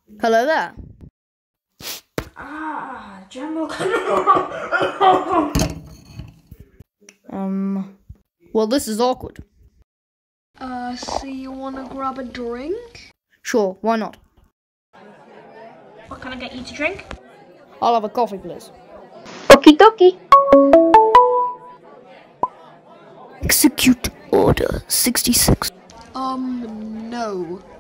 Hello there. General. Well, this is awkward. So you wanna grab a drink? Sure, why not? What can I get you to drink? I'll have a coffee, please. Okie dokie. Execute Order 66. No.